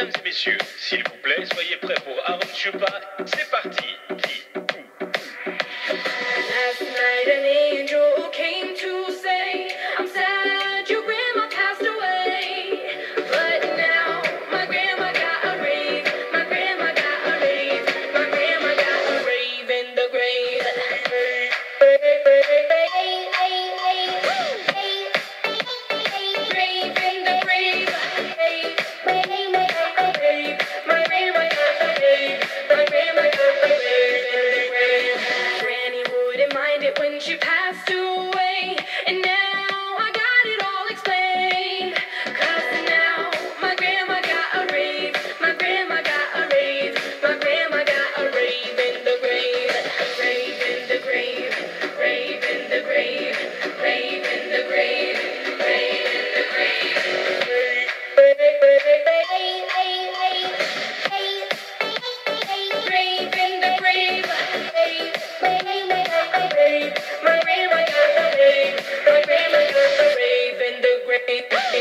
Mesdames et messieurs, s'il vous plaît, soyez prêts pour Aaron Chupa. C'est parti. Last night an angel came to say, I'm sad your grandma passed away. But now my grandma got a rave. My grandma got a rave. My grandma got a rave in the grave. Rave in the grave. My grandma got a rave. My grandma got a rave. My grandma got a rave in the grave. Granny wouldn't mind it when she passed away. And now I got it all explained. 'Cause now my grandma got a rave. My grandma got a rave. My grandma got a rave in the grave. Rave in the grave. Rave in the grave. Rave in the grave. Rave in the grave. Rave in the grave. My grandma got a rave. My grandma got a rave. My grandma got a rave in the grave.